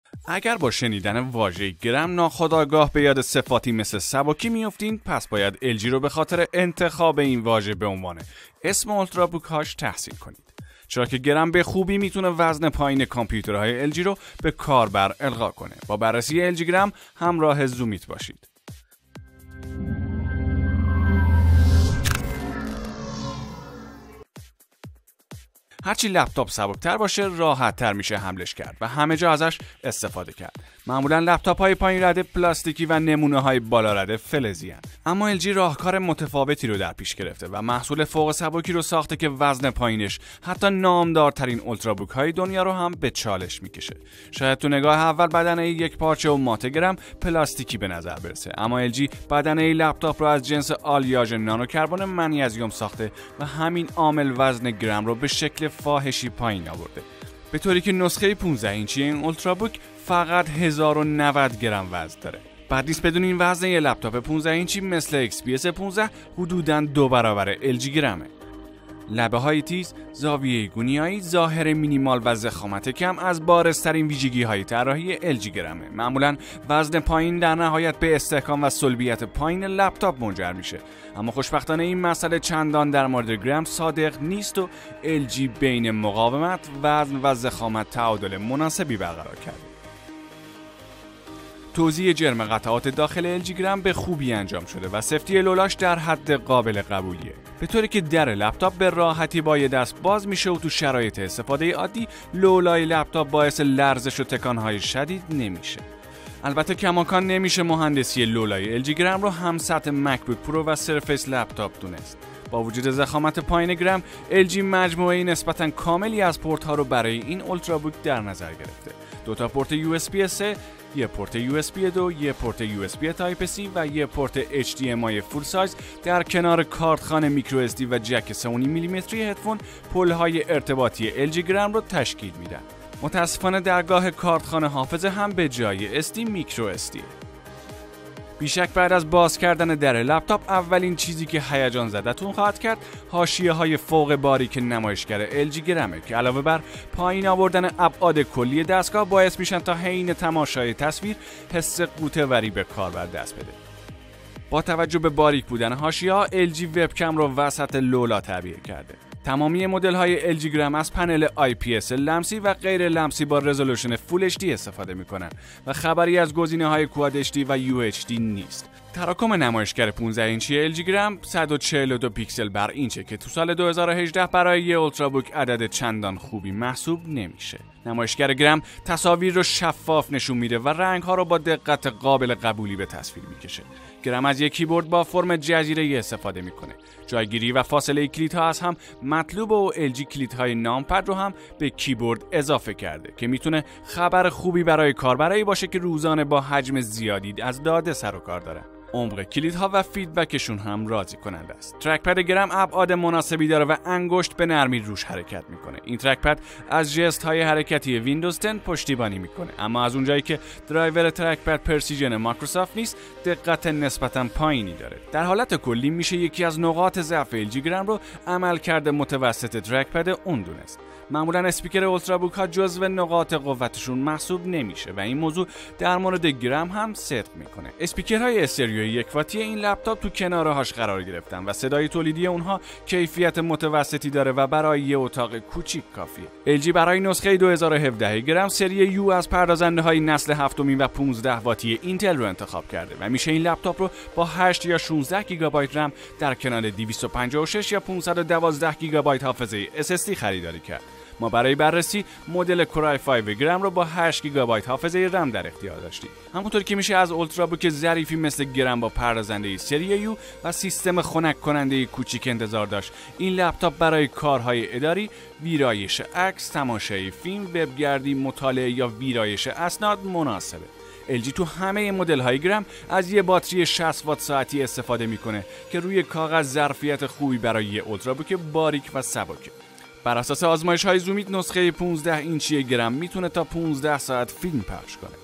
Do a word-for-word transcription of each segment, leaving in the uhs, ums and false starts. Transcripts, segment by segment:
اگر با شنیدن واژه گرم ناخودآگاه به یاد صفاتی مثل سبکی میافتین، پس باید ال جی رو به خاطر انتخاب این واژه به عنوان اسم اولترابوک هاش تحسین کنید. چرا که گرم به خوبی میتونه وزن پایین کامپیوترهای ال جی رو به کاربر القا کنه. با بررسی ال جی گرم همراه زومیت باشید. هرچی لپتاپ سبکتر باشه راحت‌تر میشه حملش کرد و همه جا ازش استفاده کرد. معمولا لپتاپ های پایین رده پلاستیکی و نمونه های بالا رده فلزی هستند. اما ال جی راهکار متفاوتی رو در پیش گرفته و محصول فوق سبکی رو ساخته که وزن پایینش حتی نامدارترین اولترابوک های دنیا رو هم به چالش میکشه. شاید تو نگاه اول بدنه یک پارچه و ماته گرم پلاستیکی به نظر برسه، اما ال جی بدنه لپتاپ رو از جنس آلیاژ نانو کربن منیزیم ساخته و همین عامل وزن گرم رو به شکل فاحشی پایین آورده، به طوری که نسخه پانزده اینچی این اولترابوک فقط هزار و نود گرم وزن داره. بعد نیست بدون این وزن یه لپتاپ پانزده اینچی مثل اکس پی اس پانزده حدوداً دو برابر ال جی گرمه. لبه های تیز، زاویه گونیایی، ظاهر مینیمال و ضخامت کم از بارزترین ویژگی های طراحی ال جی گرمه. معمولاً وزن پایین در نهایت به استحکام و صلبیت پایین لپتاپ منجر میشه، اما خوشبختانه این مسئله چندان در مورد گرم صادق نیست و ال جی بین مقاومت، وزن و ضخامت تعادل مناسبی برقرار کرده. توزیع جرم قطعات داخل ال جی گرم به خوبی انجام شده و سفتی لولاش در حد قابل قبولیه، به طوری که در لپتاپ به راحتی با یه دست باز میشه و تو شرایط استفاده عادی لولای لپتاپ باعث لرزش و تکانهای شدید نمیشه. البته کماکان نمیشه مهندسی لولای ال جی گرم رو هم سطح مکبوک پرو و سرفیس لپتاپ دونست. با وجود ضخامت پایین گرم، ال جی مجموعه نسبتاً کاملی از پورت ها رو برای این اولترابوک در نظر گرفته. دو تا پورت یو اس بی سه، یه پورت یو اس بی دو، یه پورت یو اس بی تایپ سی و یه پورت اچ دی ام آی فول سایز در کنار کارتخانه میکرو اس دی و جک سه و نیم میلیمتری هدفون پل‌های ارتباطی ال جی گرم رو تشکیل میدن. متاسفانه درگاه کارتخانه حافظه هم به جای اس دی میکرو اس دی. بیشک بعد از باز کردن در لپتاپ اولین چیزی که هیجان زدتون خواهد کرد حاشیه‌های فوق باریک نمایشگر ال جی گرمه که علاوه بر پایین آوردن ابعاد کلی دستگاه باعث میشن تا حین تماشای تصویر حس قوطه‌وری به کاربر دست بده. با توجه به باریک بودن حاشیه‌ها، ال جی وبکم رو وسط لولا تعبیه کرده. تمامی مدل‌های ال جی گرم از پنل آی پی اس لمسی و غیر لمسی با رزولوشن فول اچ دی استفاده می‌کنند و خبری از گزینه‌های کواد اچ دی و یو اچ دی نیست. تراکم نمایشگر پانزده اینچی ال جی گرم صد و چهل و دو پیکسل بر اینچه که تو سال دو هزار و هجده برای یه اولترابوک عدد چندان خوبی محسوب نمیشه. نمایشگر گرم تصاویر رو شفاف نشون میده و رنگ‌ها رو با دقت قابل قبولی به تصویر میکشه. گرم از یک کیبورد با فرم جزیره‌ای استفاده میکنه. جایگیری و فاصله کلیدها از هم مطلوب و ال جی کلیدهای نامپد رو هم به کیبورد اضافه کرده که میتونه خبر خوبی برای کاربرایی باشه که روزانه با حجم زیادی از داده سر و کار دارن. عمق کلیدها و فیدبکشون هم راضی کننده است. ترکپد گرم ابعاد مناسبی داره و انگشت به نرمی روش حرکت میکنه. این ترکپد از ژست های حرکتی ویندوز ده پشتیبانی میکنه، اما از اونجایی که درایور ترکپد پرسیژن مایکروسافت نیست، دقت نسبتاً پایینی داره. در حالت کلی میشه یکی از نقاط ضعف ال جی گرم رو عملکرد متوسط ترکپد اون دونست. معمولا اسپیکر اولترابوک ها جزو نقاط قوتشون محسوب نمیشه و این موضوع در مورد گرم هم صدق میکنه. اسپیکرهای استریوی یک واتی این لپتاپ تو کنارهاش قرار گرفتن و صدای تولیدی اونها کیفیت متوسطی داره و برای یه اتاق کوچیک کافیه. ال جی برای نسخه دو هزار و هفده گرم سری یو از پردازنده های نسل هفتمی و پانزده واتی اینتل رو انتخاب کرده و میشه این لپتاپ رو با هشت یا شانزده گیگابایت رم در کنار دویست و پنجاه و شش یا پانصد و دوازده گیگابایت حافظه اس اس دی خریداری کرد. ما برای بررسی مدل کورای پنج گرم رو با هشت گیگابایت حافظه رم در اختیار داشتیم. همونطور که میشه از اولترابوک ظریفی مثل گرم با پردازنده سری یو و سیستم خنک کننده کوچیک انتظار داشت، این لپتاپ برای کارهای اداری، ویرایش عکس، تماشای فیلم، وبگردی، مطالعه یا ویرایش اسناد مناسبه. ال جی تو همه مدل‌های گرم از یه باتری شصت وات ساعتی استفاده میکنه که روی کاغذ ظرفیت خوبی برای یه اولترابوک باریک و سبکه. بر اساس آزمایش‌های زومیت نسخه پانزده اینچی گرم میتونه تا پانزده ساعت فیلم پخش کنه.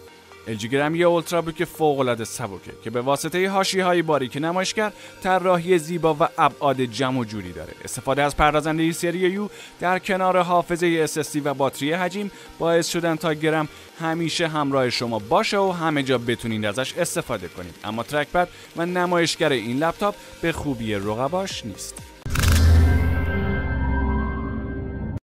ال جی گرم یه اولترابوک فوق‌العاده سبکه که به واسطه حاشیه‌های باریک نمایشگر طراحی زیبا و ابعاد جمع و جوری داره. استفاده از پردازنده سری یو در کنار حافظه اس اس دی و باتری حجم باعث شدن تا گرم همیشه همراه شما باشه و همه جا بتونید ازش استفاده کنید. اما ترکپد و نمایشگر این لپتاپ به خوبی رقباش نیست.